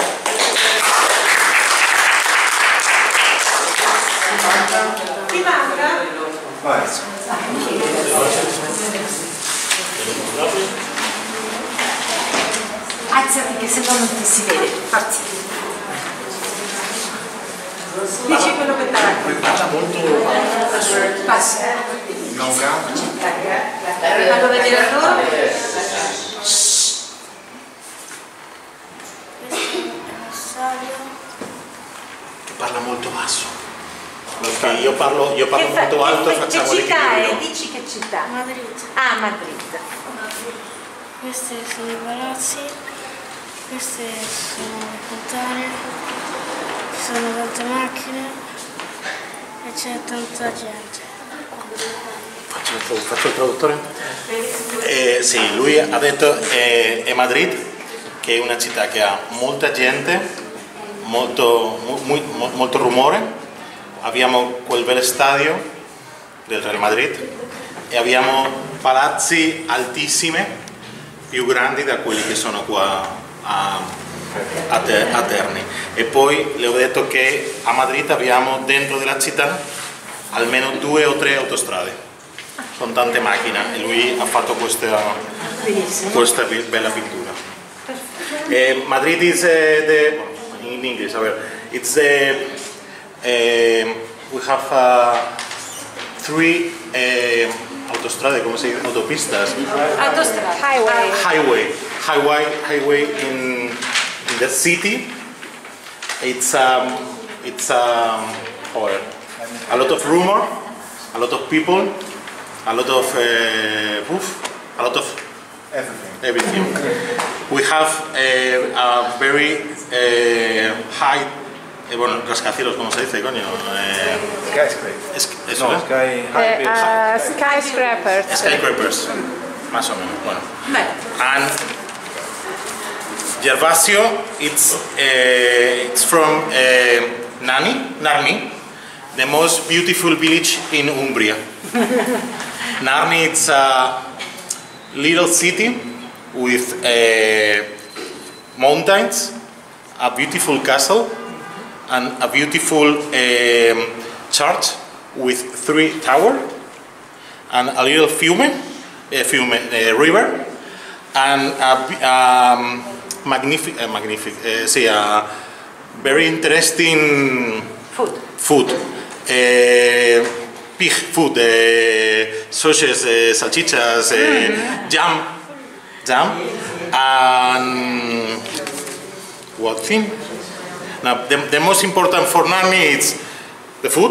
Ti manca? Vai. Alzati che se no non ti si vede. Parti. Dici quello che ti ha raccontato. Passa. Fallo vedere a loro. Parla molto basso. Perché io parlo, io parlo Che molto fa, alto e che, facciamo che città è? l'equilibrio. Dici che città? Madrid. Ah, Madrid. Questi sono i palazzi, queste sono le fontane, ci sono tante macchine e c'è tanta gente. Faccio il, faccio il traduttore? Eh, sì, lui ha detto che è Madrid, che è una città che ha molta gente, molto, muy, molto rumore. Abbiamo quel bel stadio del Real Madrid e abbiamo palazzi altissimi, più grandi da quelli che sono qua a, a, Ter a Terni. E poi le ho detto che a Madrid abbiamo dentro della città almeno due o tre autostrade con tante macchine e lui ha fatto questa, questa bella pittura. Eh, Madrid is uh, the, in English, it's the, uh, we have uh, three uh, autostrade, come si dice? Autopistas. Autostrada. Highway. Highway. Highway. Highway in, in the city. It's um, it's um, oh, a lot of rumor, a lot of people, a lot of uh, roof, a lot of everything. Everything. We have a, a very uh, high. Eh, bueno, rascacielos, ¿cómo se dice, coño? Eh, Skyscraper. Es, eso, no, ¿eh? sky, Eh, uh, skyscrapers. Skyscrapers, más o menos, bueno. And Gervasio, it's, uh, it's from uh, Nani, Narni, the most beautiful village in Umbria. Narni, it's a little city with uh, mountains, a beautiful castle, and a beautiful um, church with three towers, and a little fiume, uh, fiume uh, river, and a um, magnific, uh, magnific, uh, see, a very interesting food. Food. Uh, pig food, uh, sausages, uh, salchichas, uh, mm. jam, jam, and what thing? Now, the, the most important for Narni is the food,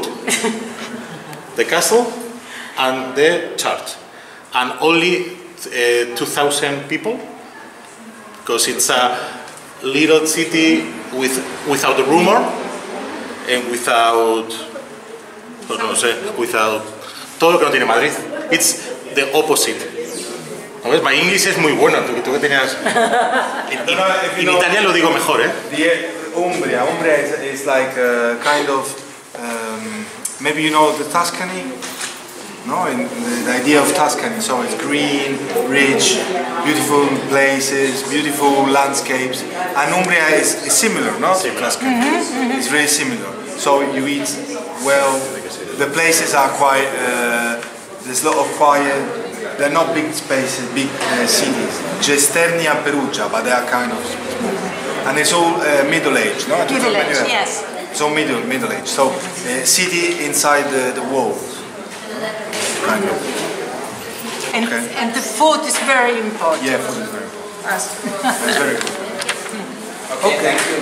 the castle, and the church, and only uh, two thousand people, because it's a little city with without the rumor and without, no sé, without todo lo que no tiene Madrid. It's the opposite. ¿No? My English es muy bueno, tú, tú que tenías. En, en, en Italia lo digo mejor, ¿eh? The, Umbria. Umbria is, is like a kind of, um, maybe you know the Tuscany, no? In the, the idea of Tuscany, so it's green, rich, beautiful places, beautiful landscapes, and Umbria is, is similar, no? To Tuscany. Mm-hmm, mm-hmm. It's very similar. So you eat well, the places are quite, uh, there's a lot of quiet, they're not big spaces, big uh, cities. Just Terni and Perugia, but they are kind of small. And it's all uh, middle age, no? Middle age, yes. It's all middle, middle age. So, uh, city inside the, the walls, kind of. And, okay. and the food is very important. Yeah, food is very important. Yes. It's very good. Okay, okay. Thank you.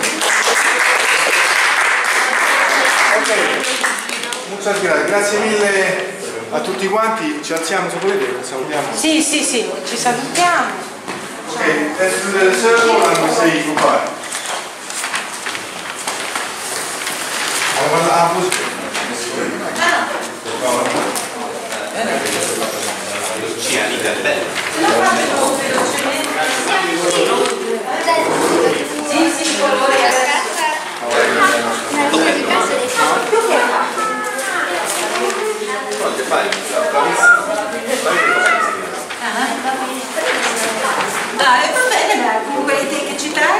Ok, muchas gracias. Grazie mille a tutti quanti. Ci alziamo se volete, salutiamo. Sì, sì, sì, ci salutiamo. Okay, let's do the circle and we say goodbye. I want to have Dai, va bene, ma comunque te che ci trae?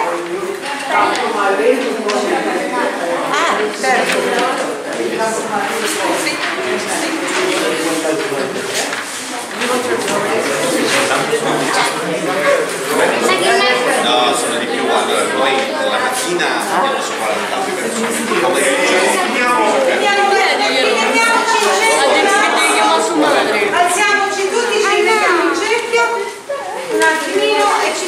Ah, certo. No, sono di più. Allora, noi la mattina andiamo su quaranta. Chiama su madre.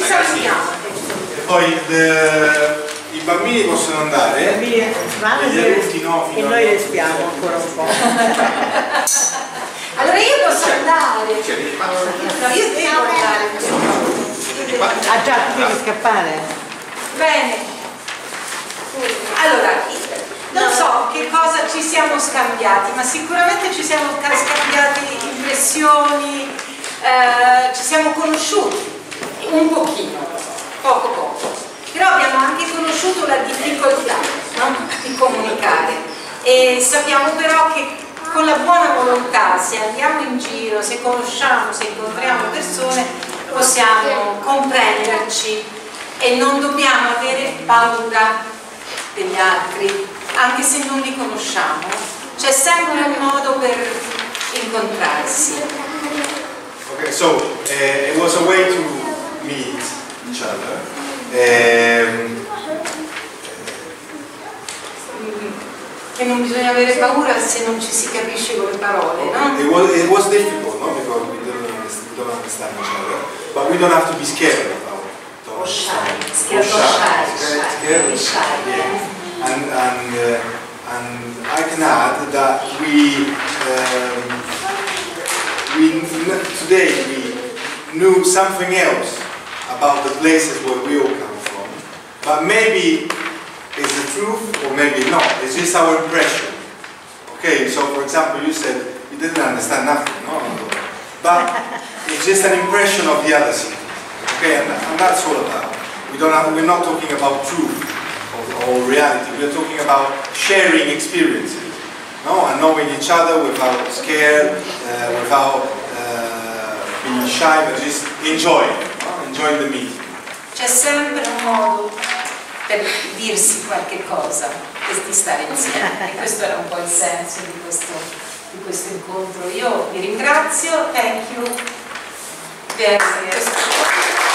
salutiamo. E poi the, i bambini possono andare, i bambini vanno e gli adulti no, e noi restiamo ancora un po'. Allora io posso andare. No, io devo andare. Ah già, tu devi scappare? Bene. Allora, non so che cosa ci siamo scambiati, ma sicuramente ci siamo scambiati impressioni, eh, ci siamo conosciuti un pochino, poco poco, però abbiamo anche conosciuto la difficoltà, no? Di comunicare e sappiamo però che con la buona volontà, se andiamo in giro, se conosciamo, se incontriamo persone, possiamo comprenderci e non dobbiamo avere paura degli altri, anche se non li conosciamo. C'è sempre un modo per incontrarsi. Okay, so uh, it was a way to meet each other. Um, E non bisogna avere paura se non ci si capisce con le parole, no? It was, it was difficult, no? Because we don't, understand, we don't understand each other. But we don't have to be scared about it. Or shy. Scared or shy. Scared, scared. Yeah. And, and, uh, and I can add that we, um, we today we knew something else about the places where we all come from. But maybe it's the truth or maybe not. It's just our impression. Okay, so for example, you said you didn't understand nothing, no? But it's just an impression of the other city. Okay, and, and that's all about. We don't have, we're not talking about truth or, or reality. We're talking about sharing experiences, no? And knowing each other without scare, uh, without uh, being shy, but just enjoying, no? Enjoying the meeting. C'è sempre un modo per dirsi qualche cosa e di stare insieme. E questo era un po' il senso di questo, di questo incontro. Io vi ringrazio, thank you per questo.